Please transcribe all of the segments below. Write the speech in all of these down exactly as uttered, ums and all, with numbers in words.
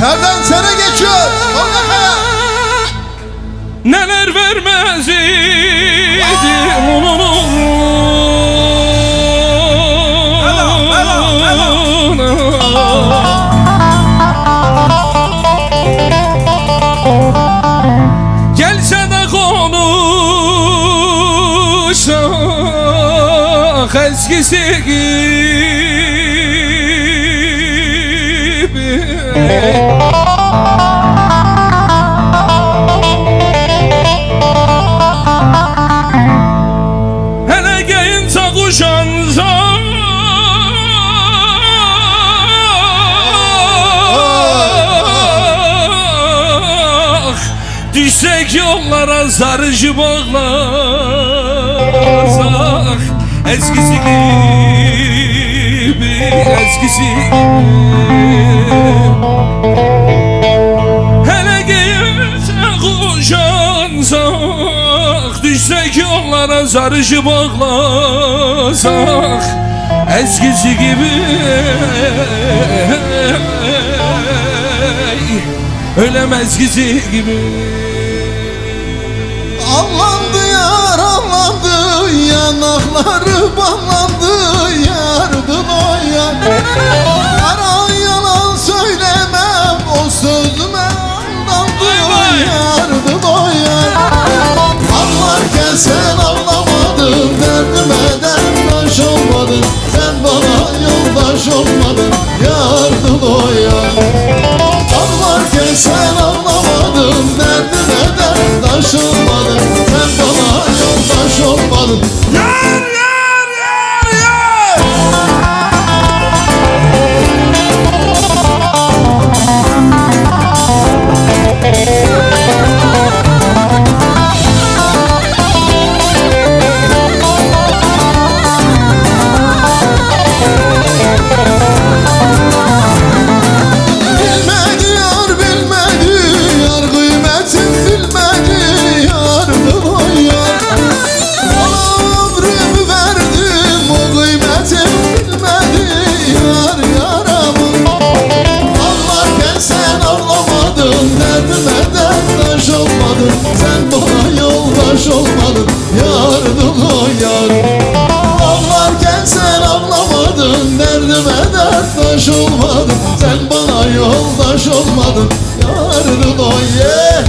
Serden sene geçiyor. Tolga Kaya. Neler vermez idim onun. Gelse de konuşsak eskisi gibi. Hele gelince kuşansa düşsek yollara sarıcı bağlasak eskisi gibi, eskisi gibi. Hele gelince kuşansak düşsek yollara sarıcı bağlasak eskisi gibi. Ölem eskisi gibi. Allandı yar allandı, yanakları ballandı, yardın o yar. Ara yalan söylemem, o sözüme aldandı, yardın o yar. Ağlarken sen ağlamadın, derdime derttaş olmadın, sen bana yoldaş olmadın, yardın o yar. Ağlarken sen ağlamadın, derdime derttaş olmadın, sen bana yoldaş olmadın. Yar yar yar yar. Sen bana yoldaş olmadın, yardım o yar. Ağlarken sen ağlamadın, derdime derttaş olmadın, sen bana yoldaş olmadın, yardım o yeah.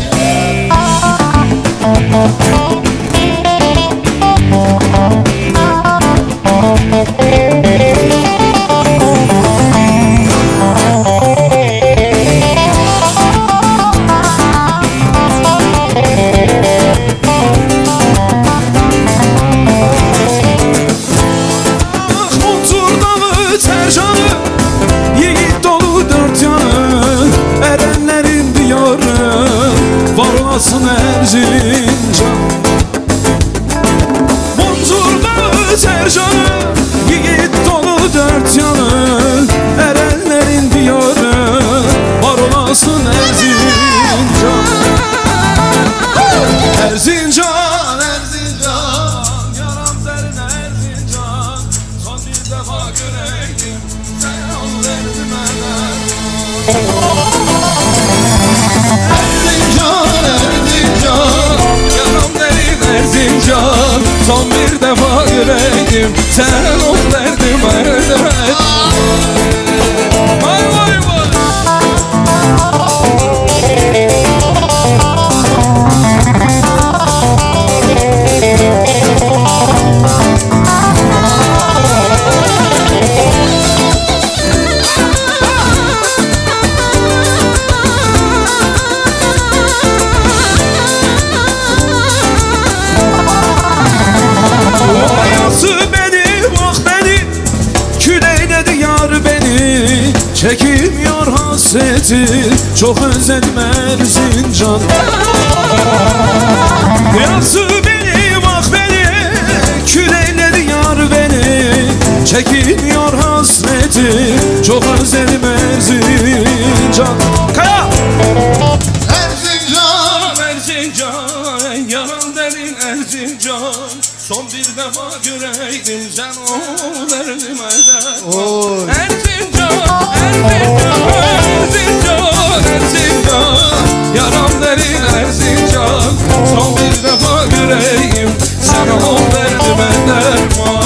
Varlasın Erzincan, Munzur dağı tercanı, yiğit dolu dört yanı, erenlerin diyarı, var olasın Erzincan. Erzincan, Erzincan, yaram derin Erzincan, son bir defa göreydim, sen ol derdime derman. Erzincan, Erzincan, yaram derin Erzincan, son bir defa göreydim, sen ol derdime derman. Vay vay vay. Çekilmiyor hasreti, çok özledim Erzincan. Yazı beni bak beni, küleyledi yar beni. Çekilmiyor hasreti, çok özledim Erzincan. Kaya! Erzincan, Erzincan, yalan derin Erzincan. Son bir defa göreydim sen o derdime de. Erzincan, Erzincan, Erzincan, Erzincan, yaram derin Erzincan. Son bir defa göreyim, sen ol derdime derman.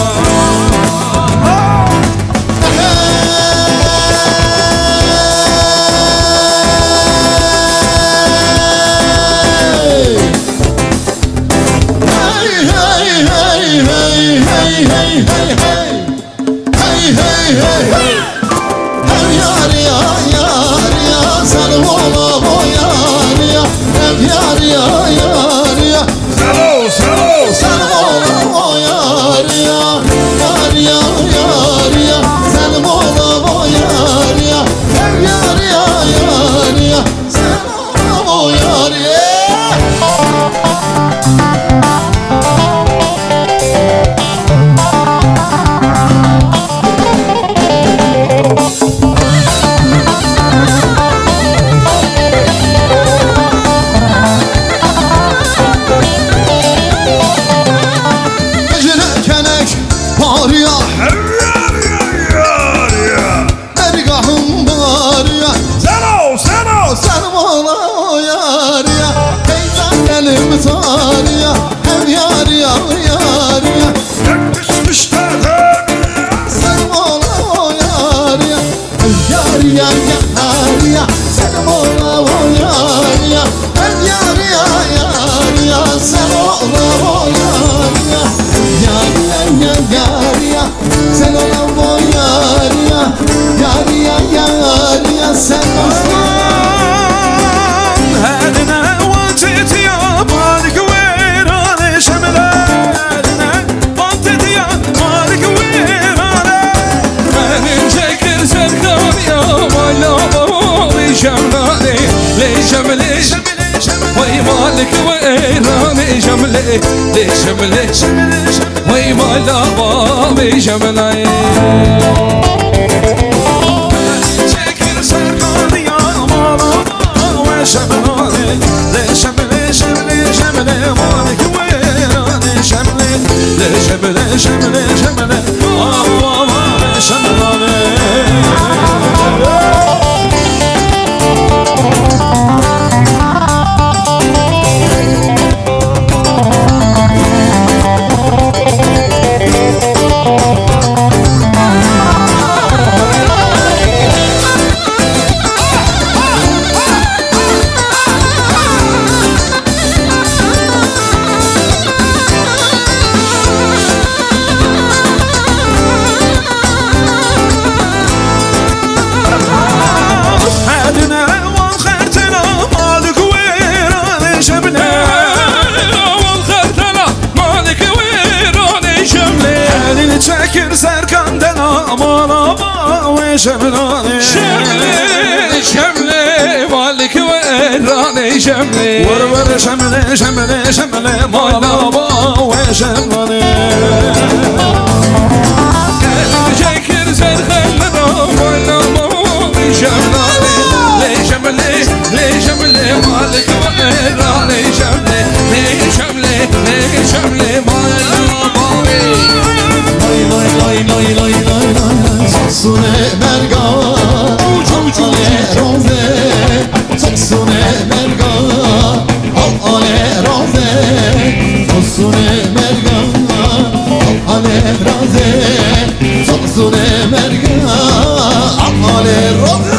ليش ليش وي مالا بابي جملي شكل سرقان يا مالا وشملي ليش ليش ليش مالك ويراني شملي ليش ليش ليش شملي آه شملي شاكر سركندن aman aman ve şemlani شملي شملي مالك ويراني شملي ور ور شملي شملي شملي مالابا ve şemlani شاكر سركندن aman aman ve شملي لي شملي لي شملي مالك ويراني شملي لي شملي لي شملي مالابا Lay lay lay lay lay lay Saksune merga Ale roze Saksune merga Ale roze Saksune merga Ale roze Saksune merga Ale roze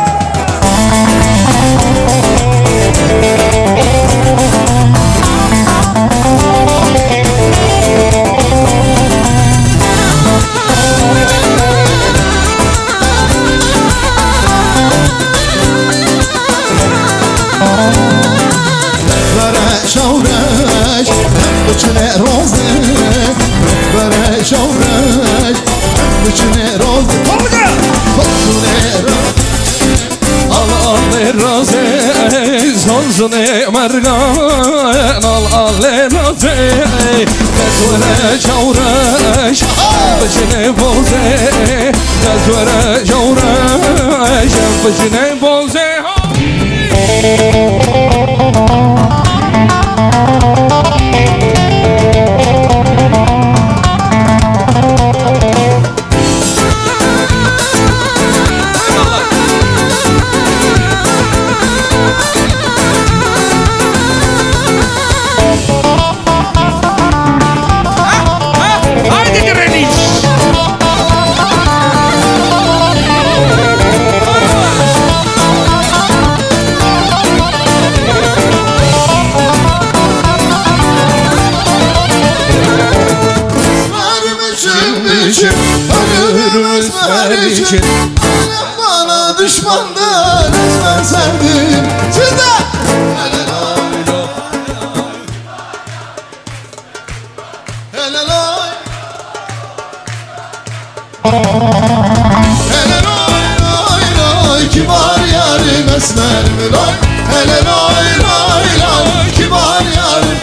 شورش بچنه روزه بره شورش بچنه روزه بچنه al al roze zonzone margan al al roze gazvere şavreş bechine boze gazvere şavreş bechine boze için Ailem bana düşmandı resmen sevdim Sizden Hele lay Hele lay Hele lay lay lay kibar yarim esmer mi lay Hele lay lay lay kibar yarim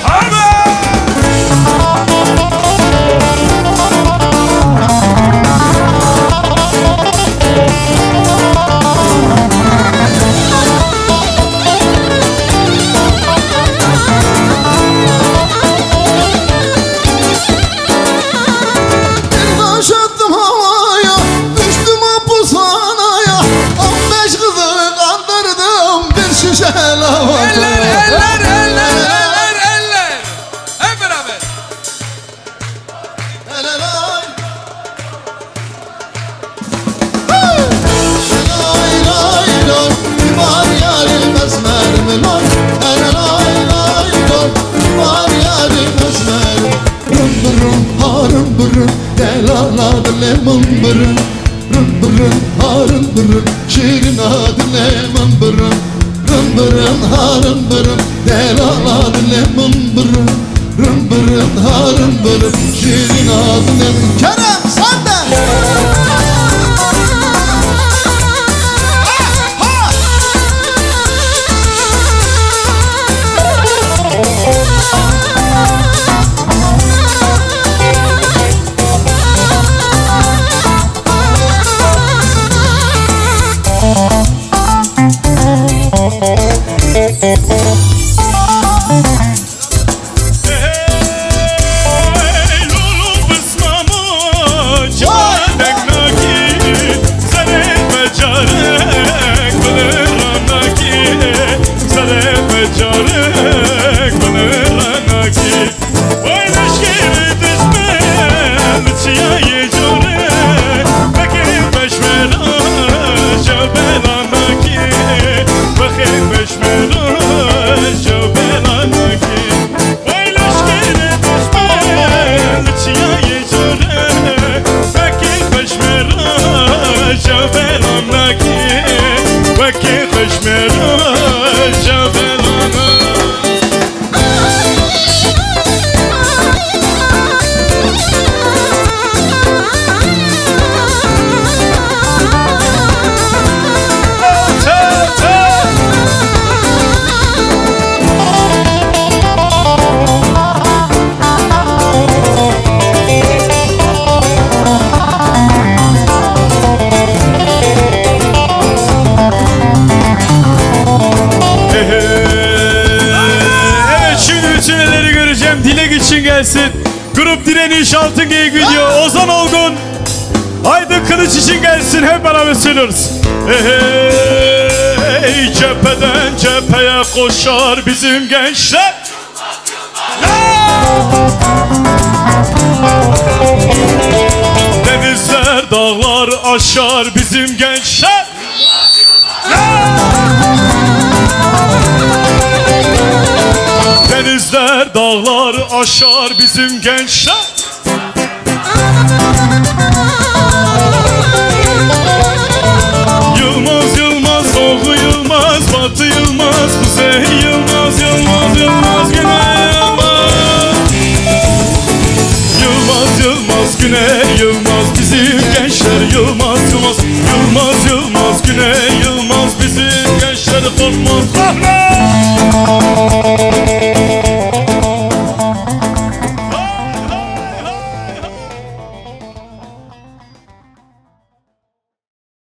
Eller, eller, eller, eller, eller. Hep beraber. Hele lay Lay lay lay kibar yarim esmer mi lay Hele lay lay lay kibar yarim esmer Rım bırım harım bırım delaladı lemon bırım Rım bırım harım bırım şirin adı lemon bırım Rım bırım harım bırım delaladı lemon bırım Rım bırım harım bırım şirin adı lemon Kerem sen de Grup Direniş Altın Geyik Video Ozan Olgun Aydın Kılıç için gelsin hep beraber söylüyoruz. Hey, cepheden cepheye koşar bizim gençler. Denizler dağlar aşar bizim gençler. Denizler dağlar aşar bizim gençler. Yılmaz Yılmaz, Doğu Yılmaz, Batı Yılmaz, Kuzey Yılmaz, Yılmaz Yılmaz, Güney Yılmaz. Yılmaz Yılmaz, Güney Yılmaz, bizim gençler. Yılmaz Yılmaz, Yılmaz Yılmaz, Güney Yılmaz, bizim gençler korkmaz.